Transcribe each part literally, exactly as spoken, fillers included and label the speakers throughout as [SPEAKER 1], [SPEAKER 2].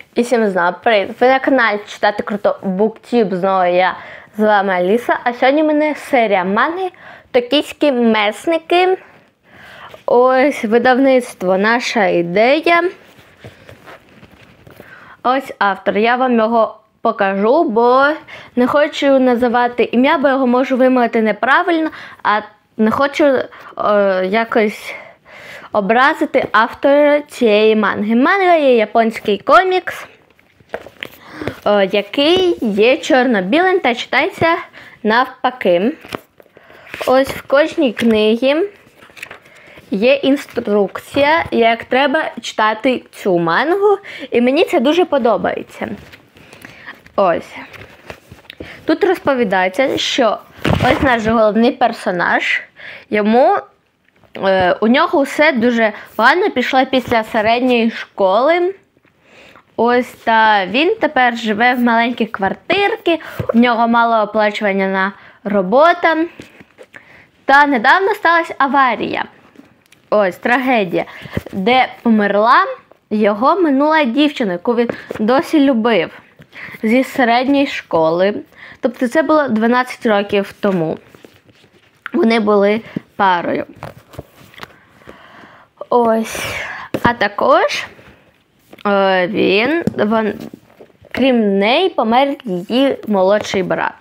[SPEAKER 1] І всім знову привіт! Ви на каналі Читати Круто Буктюб, знову я, з вами Аліса. А сьогодні в мене серія манги «Токійські месники». Ось видавництво «Наша ідея». Ось автор. Я вам його покажу, бо не хочу називати ім'я, бо його можу вимовити неправильно, а не хочу о, якось образити автора цієї манги. Манга є японський комікс, о, який є чорно-білим та читається навпаки. Ось в кожній книгі є інструкція, як треба читати цю мангу, і мені це дуже подобається. Ось. Тут розповідається, що ось наш головний персонаж, йому, е, у нього все дуже погано пішло після середньої школи. Ось, та він тепер живе в маленькій квартирці, у нього мало оплачування на робота. Та недавно сталася аварія. Ось, трагедія, де померла його минула дівчина, яку він досі любив, зі середньої школи. Тобто це було дванадцять років тому. Вони були парою. Ось. А також е, він, він, крім неї, помер її молодший брат.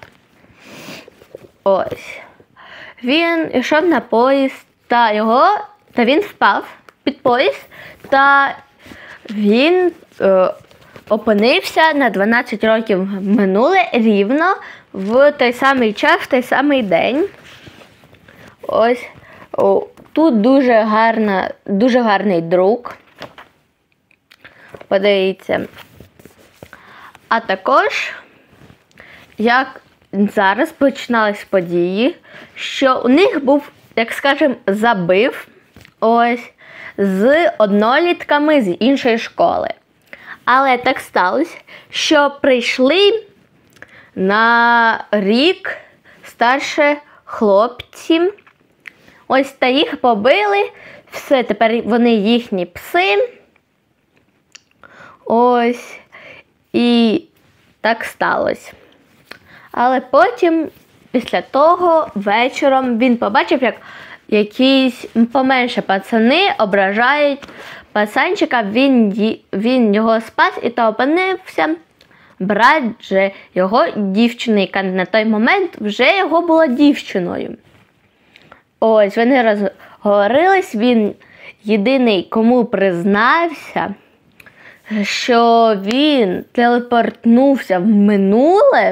[SPEAKER 1] Ось. Він йшов на поїзд, та його, та він впав під поїзд, та він е, опинився на дванадцять років минуле рівно в той самий час, в той самий день. Ось. О, тут дуже гарна, дуже гарний друк. Подивіться. А також, як зараз починались події, що у них був, як скажемо, забив ось з однолітками з іншої школи. Але так сталося, що прийшли на рік старші хлопці, ось, та їх побили, все, тепер вони їхні пси, ось, і так сталося. Але потім, після того, вечором він побачив, як якісь поменше пацани ображають пацанчика, він, він його спас, і то опинився брат же його дівчини, яка на той момент вже його була дівчиною. Ось, вони розговорились, він єдиний, кому признався, що він телепортнувся в минуле.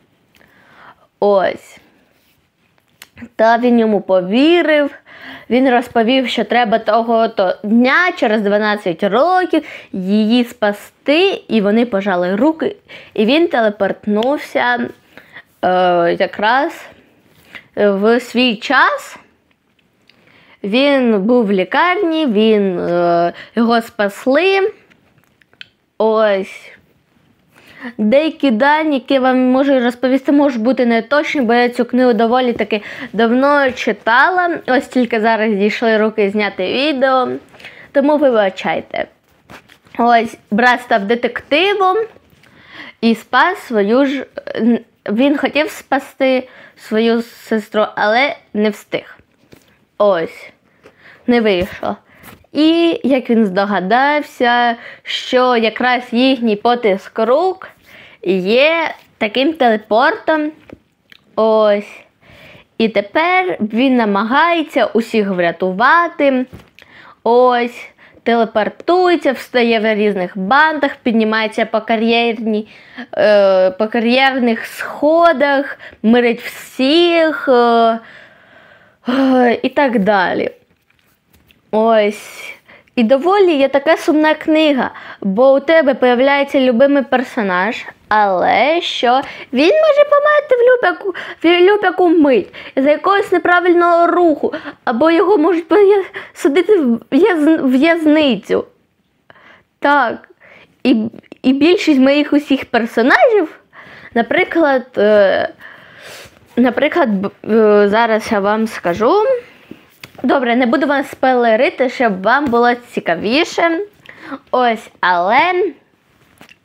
[SPEAKER 1] Ось. Та він йому повірив, він розповів, що треба того-то дня, через дванадцять років, її спасти, і вони пожали руки, і він телепортнувся е, якраз в свій час. Він був в лікарні, він, е, його спасли. Ось. Деякі дані, які вам можу розповісти, можуть бути неточні, бо я цю книгу доволі таки давно читала. Ось тільки зараз дійшли руки зняти відео, тому вибачайте. Ось, брат став детективом і спас свою ж... Він хотів спасти свою сестру, але не встиг. Ось, не вийшло. І як він здогадався, що якраз їхній потиск рук є таким телепортом. Ось. І тепер він намагається усіх врятувати. Ось. Телепортується, встає в різних бандах, піднімається по, кар'єрні, е, по кар'єрних сходах, мирить всіх е, е, і так далі. Ось. І доволі є така сумна книга, бо у тебе появляється любимий персонаж, але що він може померти в любяку, в любяку мить за якогось неправильного руху, або його можуть садити в в'язницю. Так. І, і більшість моїх усіх персонажів, наприклад, е, наприклад, е, зараз я вам скажу. Добре, не буду вам спойлерити, щоб вам було цікавіше. Ось, але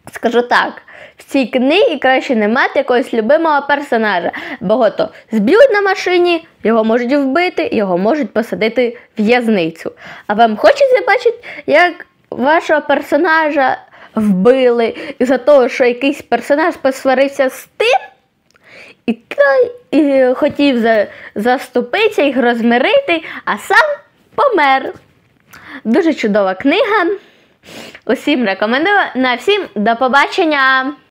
[SPEAKER 1] Скажу так, в цій книгі краще не мати якогось любимого персонажа, бо то зб'ють на машині, його можуть вбити, його можуть посадити в в'язницю. А вам хочеться бачити, як вашого персонажа вбили із-за того, що якийсь персонаж посварився з тим, і той і хотів за, заступитися, їх розмирити, а сам помер. Дуже чудова книга. Усім рекомендую. На всім до побачення!